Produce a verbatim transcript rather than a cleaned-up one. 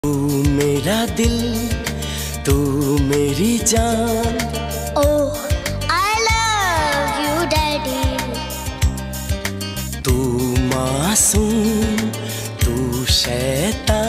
तू मेरा दिल, तू मेरी जान। Oh I love you daddy. तू मासूम, तू शैतान।